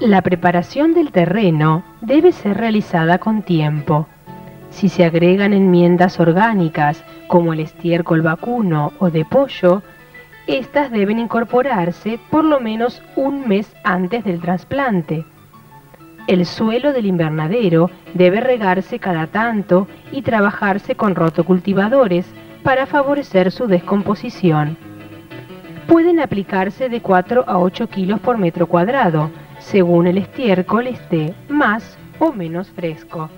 La preparación del terreno debe ser realizada con tiempo. Si se agregan enmiendas orgánicas como el estiércol vacuno o de pollo, estas deben incorporarse por lo menos un mes antes del trasplante. El suelo del invernadero debe regarse cada tanto y trabajarse con rotocultivadores para favorecer su descomposición. Pueden aplicarse de 4 a 8 kilos por metro cuadrado, según el estiércol esté más o menos fresco.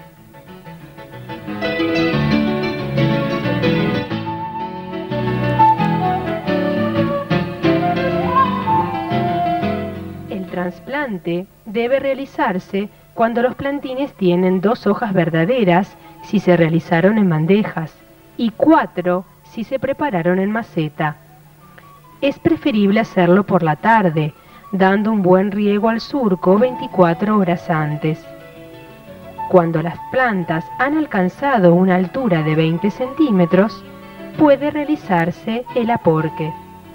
El trasplante debe realizarse cuando los plantines tienen 2 hojas verdaderas si se realizaron en bandejas y 4 si se prepararon en maceta. Es preferible hacerlo por la tarde, dando un buen riego al surco 24 horas antes. Cuando las plantas han alcanzado una altura de 20 centímetros, puede realizarse el aporque.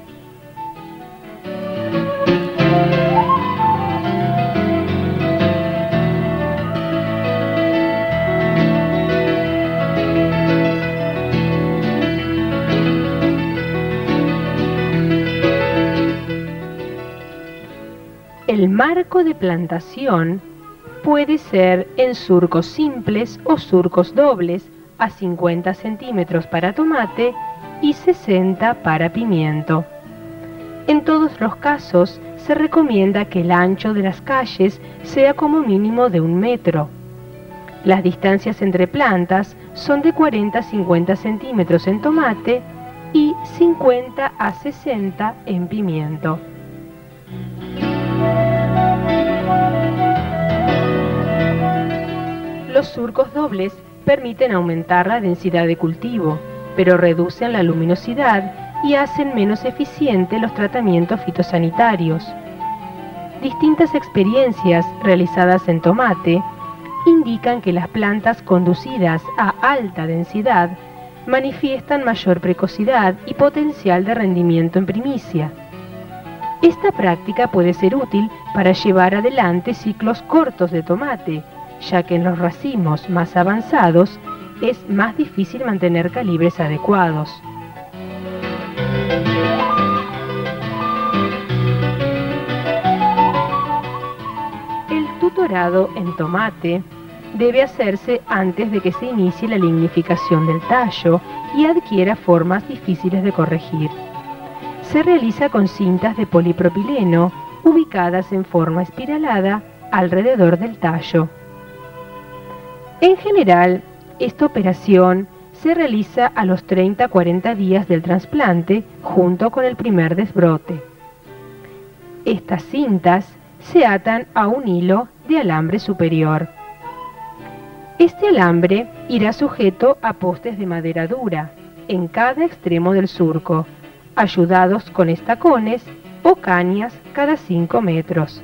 El marco de plantación puede ser en surcos simples o surcos dobles a 50 centímetros para tomate y 60 para pimiento. En todos los casos se recomienda que el ancho de las calles sea como mínimo de 1 metro. Las distancias entre plantas son de 40 a 50 centímetros en tomate y 50 a 60 en pimiento. Los surcos dobles permiten aumentar la densidad de cultivo, pero reducen la luminosidad y hacen menos eficientes los tratamientos fitosanitarios. Distintas experiencias realizadas en tomate indican que las plantas conducidas a alta densidad manifiestan mayor precocidad y potencial de rendimiento en primicia. Esta práctica puede ser útil para llevar adelante ciclos cortos de tomate, ya que en los racimos más avanzados es más difícil mantener calibres adecuados. El tutorado en tomate debe hacerse antes de que se inicie la lignificación del tallo y adquiera formas difíciles de corregir. Se realiza con cintas de polipropileno ubicadas en forma espiralada alrededor del tallo. En general, esta operación se realiza a los 30 a 40 días del trasplante junto con el primer desbrote. Estas cintas se atan a un hilo de alambre superior. Este alambre irá sujeto a postes de madera dura en cada extremo del surco, ayudados con estacones o cañas cada 5 metros.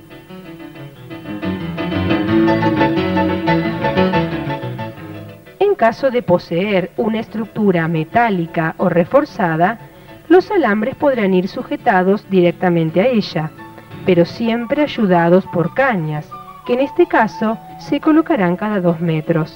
En caso de poseer una estructura metálica o reforzada, los alambres podrán ir sujetados directamente a ella, pero siempre ayudados por cañas, que en este caso se colocarán cada 2 metros.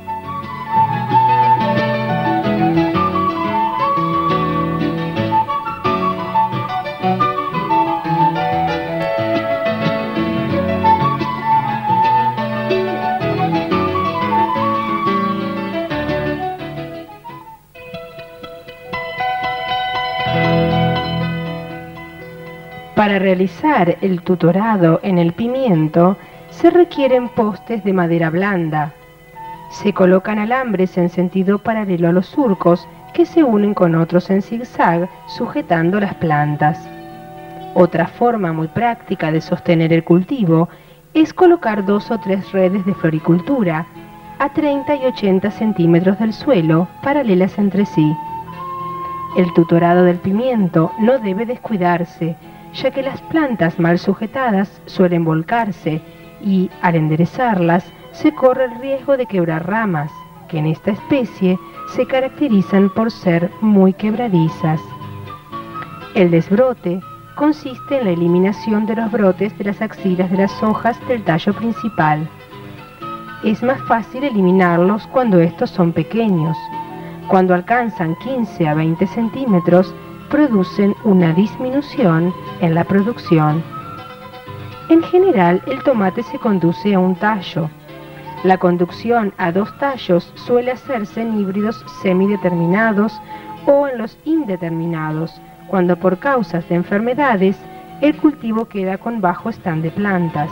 Para realizar el tutorado en el pimiento se requieren postes de madera blanda. Se colocan alambres en sentido paralelo a los surcos que se unen con otros en zigzag sujetando las plantas. Otra forma muy práctica de sostener el cultivo es colocar 2 o 3 redes de floricultura a 30 y 80 centímetros del suelo paralelas entre sí. El tutorado del pimiento no debe descuidarse, ya que las plantas mal sujetadas suelen volcarse y, al enderezarlas, se corre el riesgo de quebrar ramas, que en esta especie se caracterizan por ser muy quebradizas. El desbrote consiste en la eliminación de los brotes de las axilas de las hojas del tallo principal. Es más fácil eliminarlos cuando estos son pequeños. Cuando alcanzan 15 a 20 centímetros, producen una disminución en la producción. En general, el tomate se conduce a un tallo. La conducción a dos tallos suele hacerse en híbridos semideterminados o en los indeterminados, cuando por causas de enfermedades el cultivo queda con bajo stand de plantas.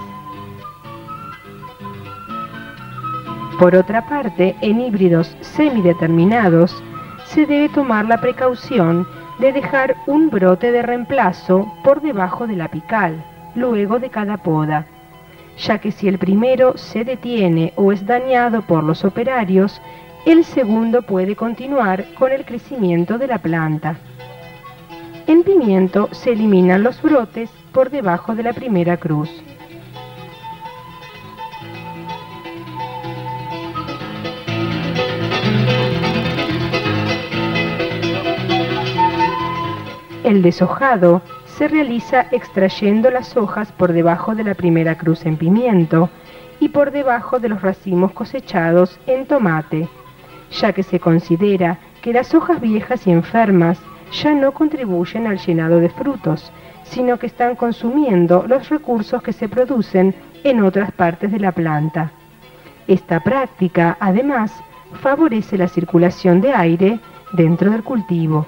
Por otra parte, en híbridos semideterminados se debe tomar la precaución de dejar un brote de reemplazo por debajo del apical, luego de cada poda, ya que si el primero se detiene o es dañado por los operarios, el segundo puede continuar con el crecimiento de la planta. En pimiento se eliminan los brotes por debajo de la primera cruz. El deshojado se realiza extrayendo las hojas por debajo de la primera cruz en pimiento y por debajo de los racimos cosechados en tomate, ya que se considera que las hojas viejas y enfermas ya no contribuyen al llenado de frutos, sino que están consumiendo los recursos que se producen en otras partes de la planta. Esta práctica, además, favorece la circulación de aire dentro del cultivo.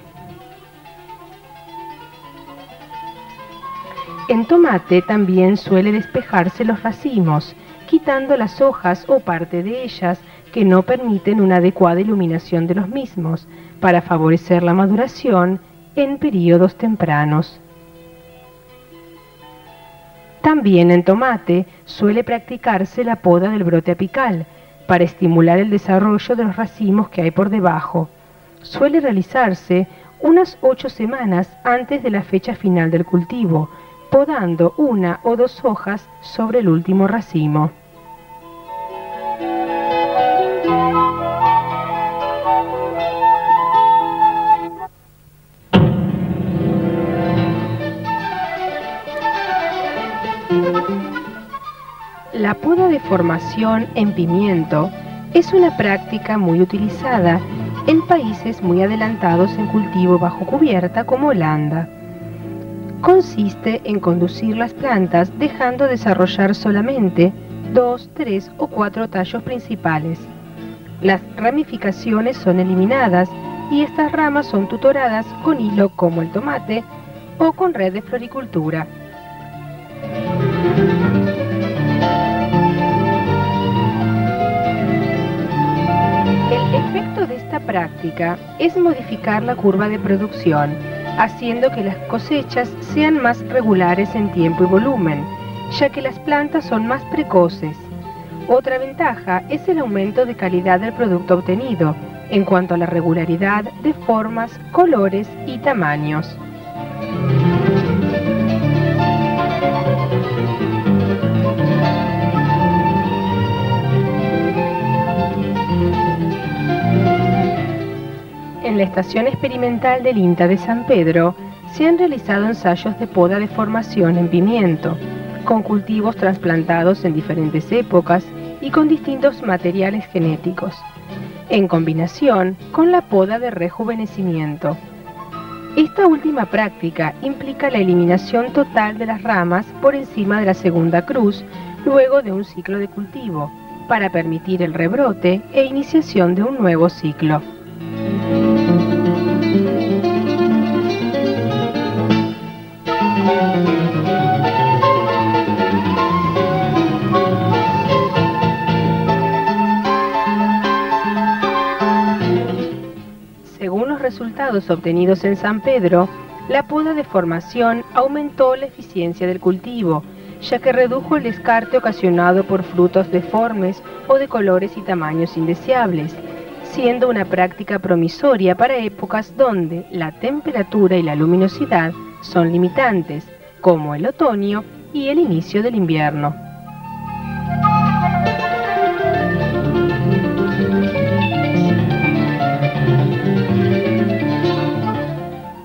En tomate también suele despejarse los racimos, quitando las hojas o parte de ellas que no permiten una adecuada iluminación de los mismos, para favorecer la maduración en períodos tempranos. También en tomate suele practicarse la poda del brote apical, para estimular el desarrollo de los racimos que hay por debajo. Suele realizarse unas 8 semanas antes de la fecha final del cultivo, podando una o dos hojas sobre el último racimo. La poda de formación en pimiento es una práctica muy utilizada en países muy adelantados en cultivo bajo cubierta como Holanda. Consiste en conducir las plantas dejando desarrollar solamente 2, 3 o 4 tallos principales. Las ramificaciones son eliminadas y estas ramas son tutoradas con hilo como el tomate o con red de floricultura. El efecto de esta práctica es modificar la curva de producción, haciendo que las cosechas sean más regulares en tiempo y volumen, ya que las plantas son más precoces. Otra ventaja es el aumento de calidad del producto obtenido, en cuanto a la regularidad de formas, colores y tamaños. En la estación experimental del INTA de San Pedro se han realizado ensayos de poda de formación en pimiento, con cultivos trasplantados en diferentes épocas y con distintos materiales genéticos, en combinación con la poda de rejuvenecimiento. Esta última práctica implica la eliminación total de las ramas por encima de la segunda cruz luego de un ciclo de cultivo, para permitir el rebrote e iniciación de un nuevo ciclo. Según los resultados obtenidos en San Pedro, la poda de formación aumentó la eficiencia del cultivo, ya que redujo el descarte ocasionado por frutos deformes o de colores y tamaños indeseables, siendo una práctica promisoria para épocas donde la temperatura y la luminosidad son limitantes, como el otoño y el inicio del invierno.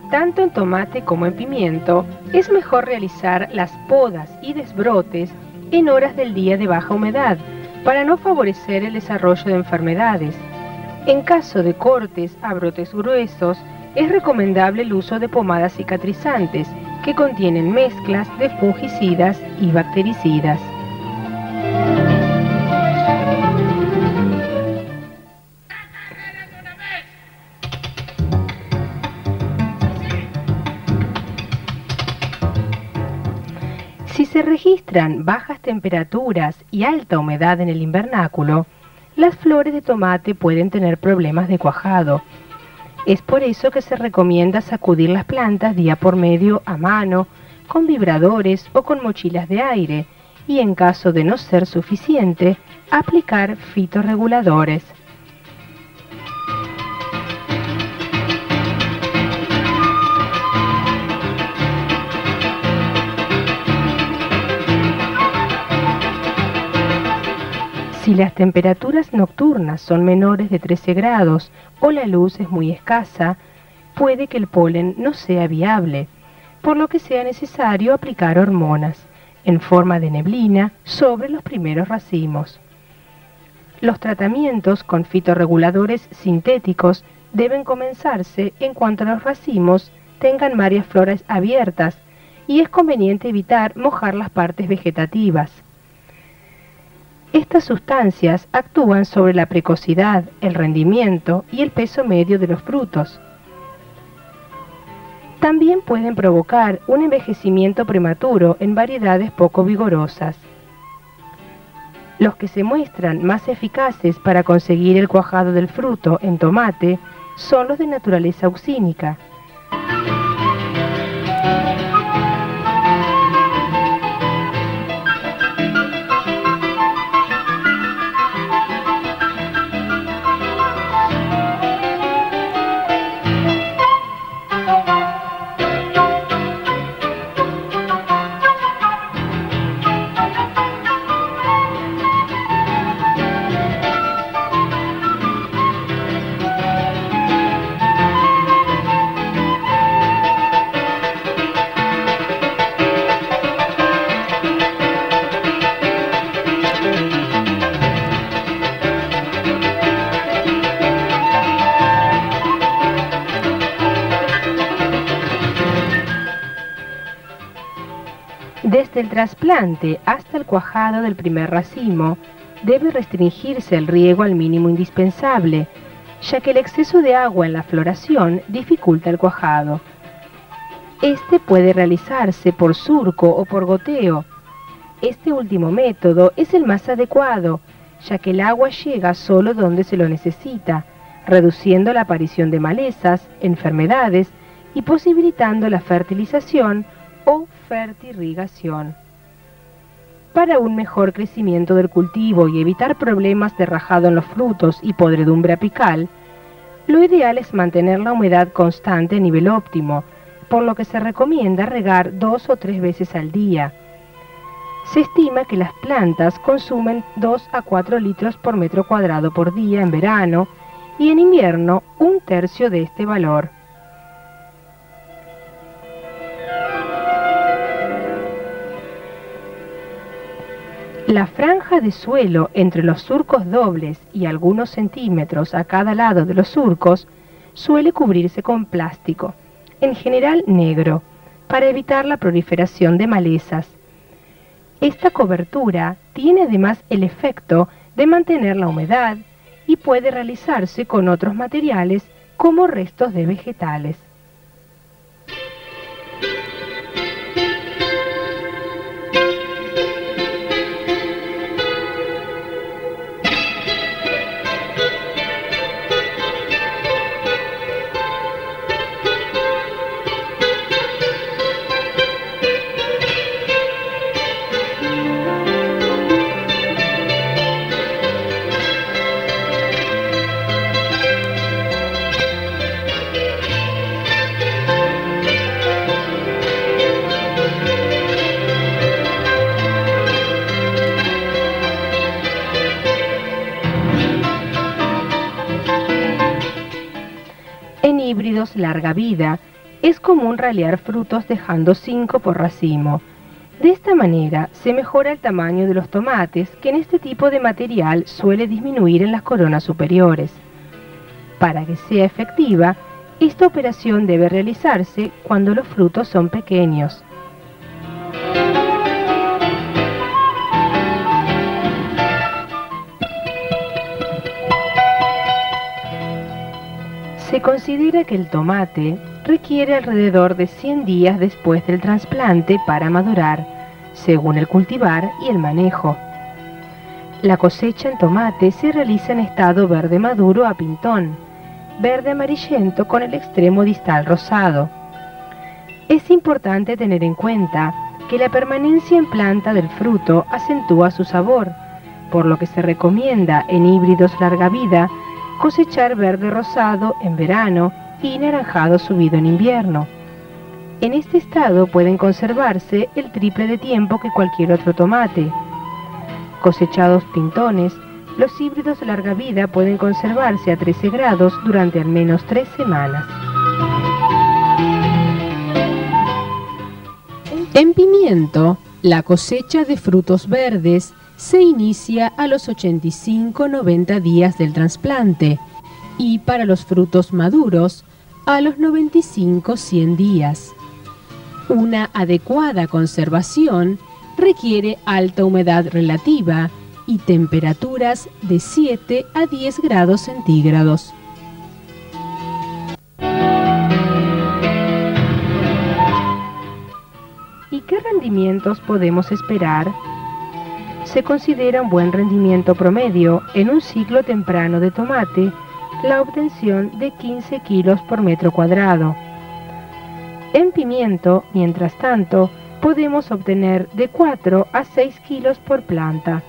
Tanto en tomate como en pimiento, es mejor realizar las podas y desbrotes en horas del día de baja humedad, para no favorecer el desarrollo de enfermedades. En caso de cortes a brotes gruesos, es recomendable el uso de pomadas cicatrizantes, que contienen mezclas de fungicidas y bactericidas. Si se registran bajas temperaturas y alta humedad en el invernáculo, las flores de tomate pueden tener problemas de cuajado. Es por eso que se recomienda sacudir las plantas día por medio a mano, con vibradores o con mochilas de aire, y en caso de no ser suficiente, aplicar fitorreguladores. Si las temperaturas nocturnas son menores de 13 grados o la luz es muy escasa, puede que el polen no sea viable, por lo que sea necesario aplicar hormonas en forma de neblina sobre los primeros racimos. Los tratamientos con fitorreguladores sintéticos deben comenzarse en cuanto los racimos tengan varias flores abiertas, y es conveniente evitar mojar las partes vegetativas. Estas sustancias actúan sobre la precocidad, el rendimiento y el peso medio de los frutos. También pueden provocar un envejecimiento prematuro en variedades poco vigorosas. Los que se muestran más eficaces para conseguir el cuajado del fruto en tomate son los de naturaleza auxínica. Desde el trasplante hasta el cuajado del primer racimo, debe restringirse el riego al mínimo indispensable, ya que el exceso de agua en la floración dificulta el cuajado. Este puede realizarse por surco o por goteo. Este último método es el más adecuado, ya que el agua llega solo donde se lo necesita, reduciendo la aparición de malezas, enfermedades y posibilitando la fertilización o fertirrigación. Para un mejor crecimiento del cultivo y evitar problemas de rajado en los frutos y podredumbre apical, lo ideal es mantener la humedad constante a nivel óptimo, por lo que se recomienda regar 2 o 3 veces al día. Se estima que las plantas consumen 2 a 4 litros por metro cuadrado por día en verano y en invierno 1/3 de este valor. La franja de suelo entre los surcos dobles y algunos centímetros a cada lado de los surcos suele cubrirse con plástico, en general negro, para evitar la proliferación de malezas. Esta cobertura tiene además el efecto de mantener la humedad y puede realizarse con otros materiales como restos de vegetales. En híbridos larga vida, Es común ralear frutos dejando 5 por racimo. De esta manera se mejora el tamaño de los tomates, que en este tipo de material suele disminuir en las coronas superiores. Para que sea efectiva, esta operación debe realizarse cuando los frutos son pequeños. Se considera que el tomate requiere alrededor de 100 días después del trasplante para madurar, según el cultivar y el manejo. La cosecha en tomate se realiza en estado verde maduro a pintón, verde amarillento con el extremo distal rosado. Es importante tener en cuenta que la permanencia en planta del fruto acentúa su sabor, por lo que se recomienda en híbridos larga vida cosechar verde rosado en verano y naranjado subido en invierno. En este estado pueden conservarse el triple de tiempo que cualquier otro tomate. Cosechados pintones, los híbridos de larga vida pueden conservarse a 13 grados durante al menos 3 semanas. En pimiento, la cosecha de frutos verdes se inicia a los 85-90 días del trasplante y para los frutos maduros a los 95-100 días. Una adecuada conservación requiere alta humedad relativa y temperaturas de 7 a 10 grados centígrados. ¿Y qué rendimientos podemos esperar? Se considera un buen rendimiento promedio en un ciclo temprano de tomate la obtención de 15 kilos por metro cuadrado. En pimiento, mientras tanto, podemos obtener de 4 a 6 kilos por planta.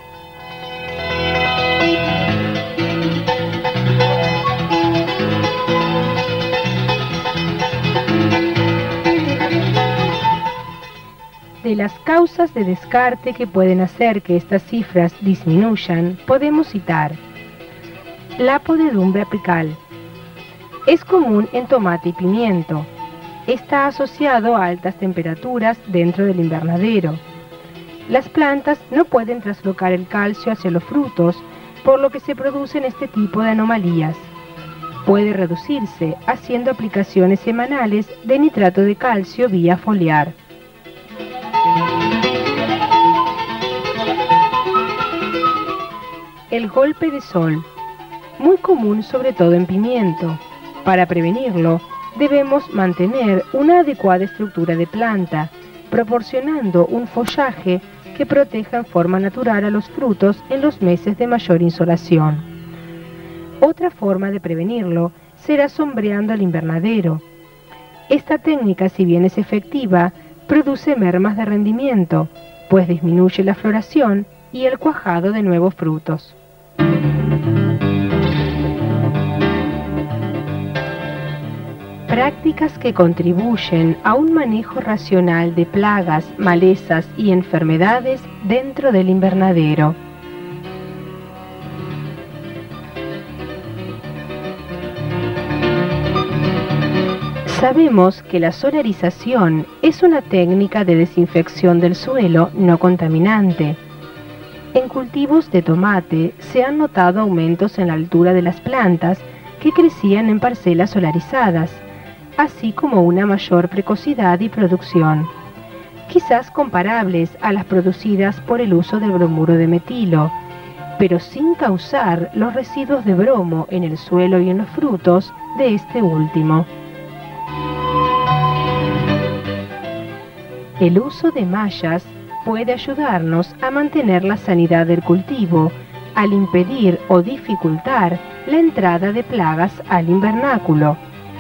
De las causas de descarte que pueden hacer que estas cifras disminuyan, podemos citar la podredumbre apical. Es común en tomate y pimiento. Está asociado a altas temperaturas dentro del invernadero. Las plantas no pueden traslocar el calcio hacia los frutos, por lo que se producen este tipo de anomalías. Puede reducirse haciendo aplicaciones semanales de nitrato de calcio vía foliar. El golpe de sol, muy común sobre todo en pimiento. Para prevenirlo, debemos mantener una adecuada estructura de planta, proporcionando un follaje que proteja en forma natural a los frutos en los meses de mayor insolación. Otra forma de prevenirlo será sombreando el invernadero. Esta técnica, si bien es efectiva, produce mermas de rendimiento, pues disminuye la floración y el cuajado de nuevos frutos. Prácticas que contribuyen a un manejo racional de plagas, malezas y enfermedades dentro del invernadero. Sabemos que la solarización es una técnica de desinfección del suelo no contaminante. En cultivos de tomate se han notado aumentos en la altura de las plantas que crecían en parcelas solarizadas, así como una mayor precocidad y producción, quizás comparables a las producidas por el uso del bromuro de metilo, pero sin causar los residuos de bromo en el suelo y en los frutos de este último. El uso de mallas puede ayudarnos a mantener la sanidad del cultivo al impedir o dificultar la entrada de plagas al invernáculo.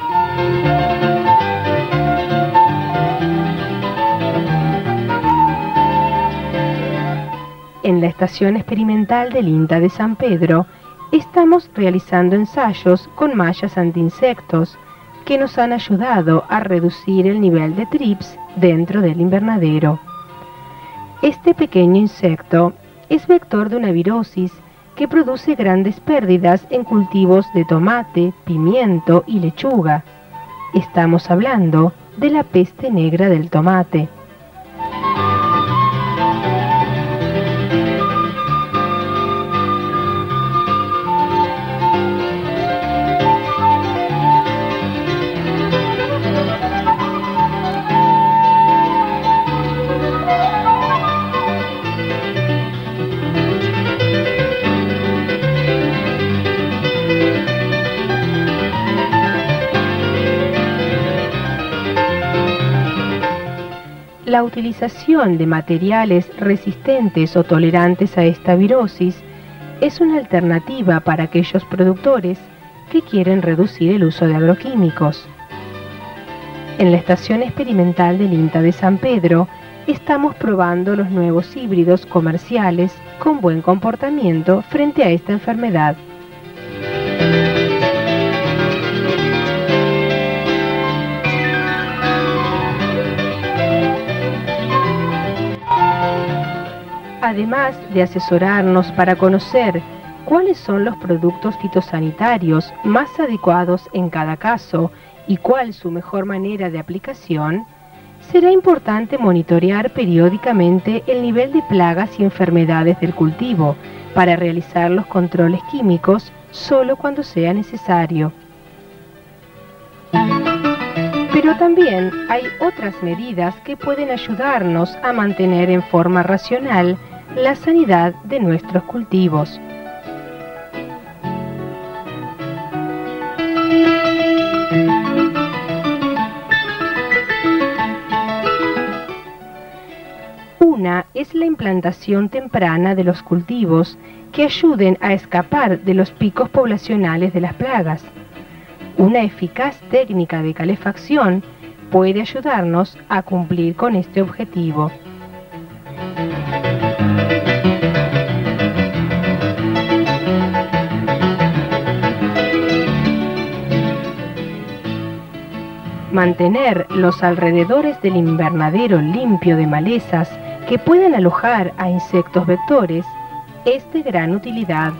En la estación experimental del INTA de San Pedro estamos realizando ensayos con mallas antiinsectos que nos han ayudado a reducir el nivel de trips dentro del invernadero. Este pequeño insecto es vector de una virosis que produce grandes pérdidas en cultivos de tomate, pimiento y lechuga. Estamos hablando de la peste negra del tomate. La utilización de materiales resistentes o tolerantes a esta virosis es una alternativa para aquellos productores que quieren reducir el uso de agroquímicos. En la estación experimental del INTA de San Pedro estamos probando los nuevos híbridos comerciales con buen comportamiento frente a esta enfermedad. Además de asesorarnos para conocer cuáles son los productos fitosanitarios más adecuados en cada caso y cuál su mejor manera de aplicación, será importante monitorear periódicamente el nivel de plagas y enfermedades del cultivo para realizar los controles químicos solo cuando sea necesario. Pero también hay otras medidas que pueden ayudarnos a mantener en forma racional la sanidad de nuestros cultivos. Una es la implantación temprana de los cultivos que ayuden a escapar de los picos poblacionales de las plagas. Una eficaz técnica de calefacción puede ayudarnos a cumplir con este objetivo. Mantener los alrededores del invernadero limpio de malezas que puedan alojar a insectos vectores es de gran utilidad.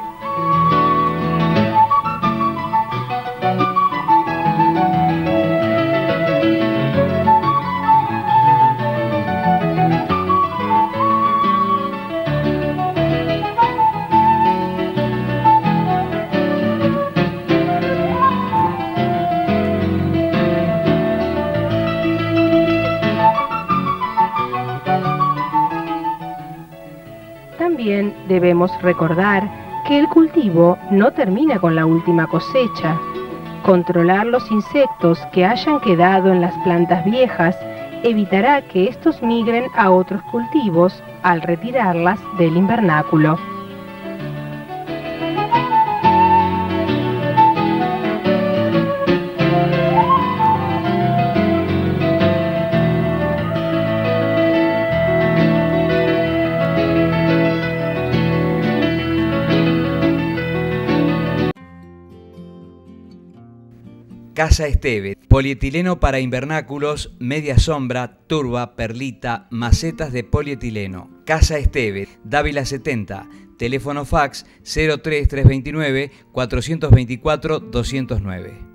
También debemos recordar que el cultivo no termina con la última cosecha. Controlar los insectos que hayan quedado en las plantas viejas evitará que estos migren a otros cultivos al retirarlas del invernáculo. Casa Esteve, polietileno para invernáculos, media sombra, turba, perlita, macetas de polietileno. Casa Esteve, Dávila 70, teléfono fax 03329 424 209.